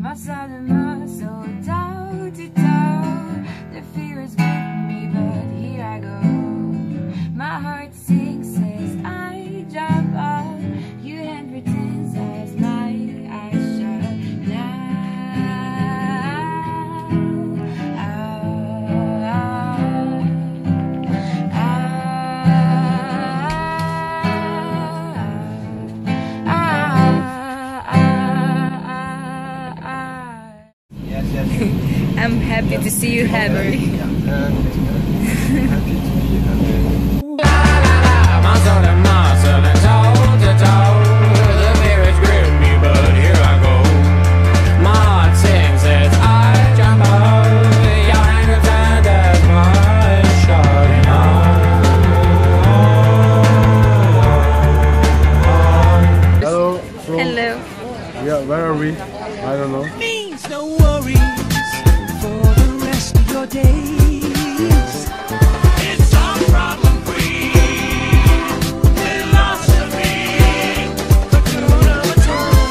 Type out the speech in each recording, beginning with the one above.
Must I so toe to toe. The fear is with me, but here I go. My heart sinks as I jump up. You hand pretends as my eyes shut now. I'm happy to see you happy. Happy to be happy. The fear is gripping me, but here I go. My heart sings as I jump out. Your hand grabs and as my shouting out. Hello. Hello. Yeah, where are we? I don't know. Means no worries for the rest of your days. It's all problem free. Philosophy. Hakuna Matata.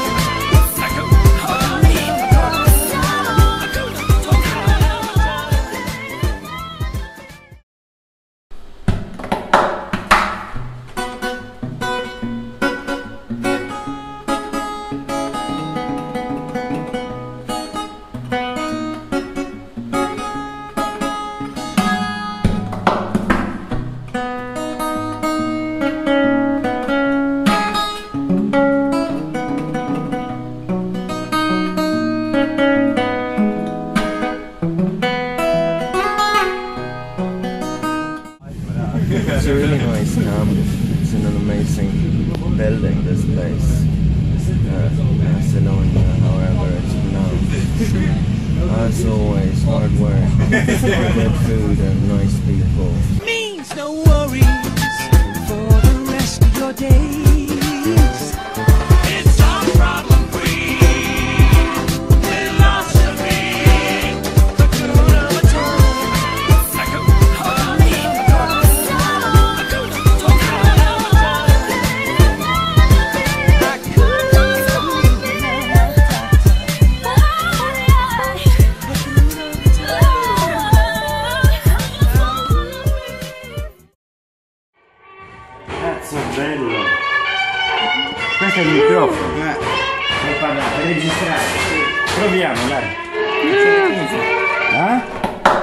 It's a really nice camp. It's in an amazing building, this place. Aselogna, however it's pronounced. As always, hard work, good food and nice people. Means no worries for the rest of your days. It's all problem free. Philosophy. Hakuna Matata. Cazzo bello! Questo è il microfono per parlare, per registrare. Proviamo, dai. Eh?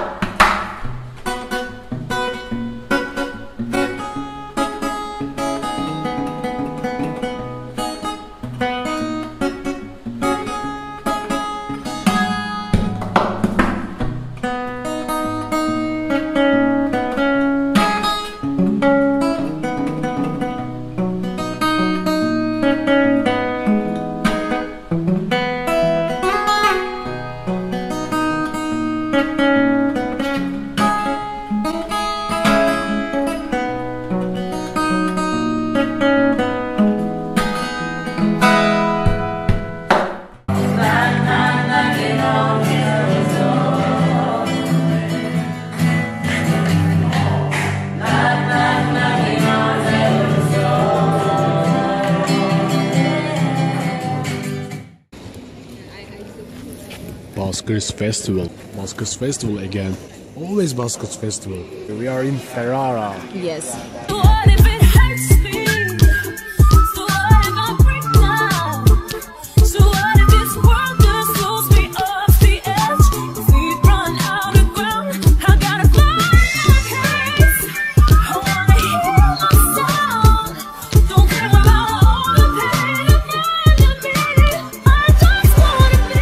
Baskers Festival again. Always Baskers Festival. We are in Ferrara. Yes. What if it hurts me? So what if I break down? So what if this world just throws me off the edge? If we run out of ground, I gotta fly my hands. I wanna hear my sound. Don't care about all the pain and me. I just wanna be.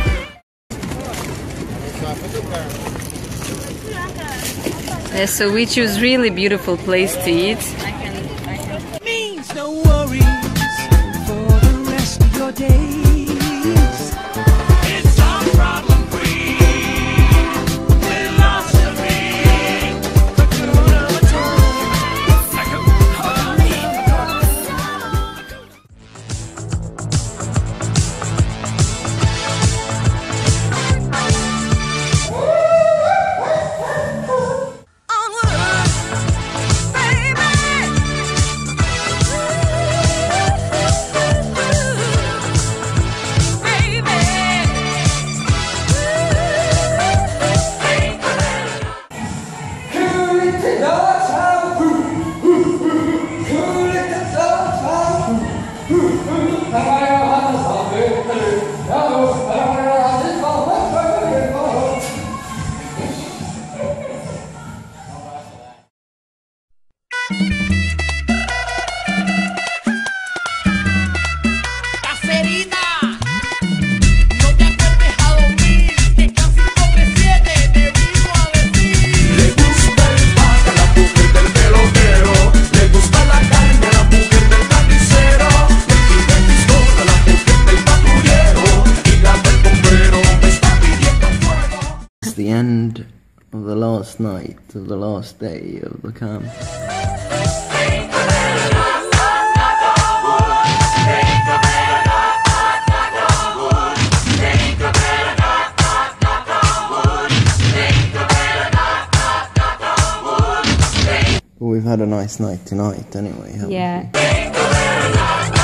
So we choose really beautiful place to eat. Means no worries for the rest of your days. It's all problem free. Philosophy. Hakuna Matata. Onward, baby. the end of the last night of the last day of the camp. But we've had a nice night tonight anyway, haven't we? Yeah.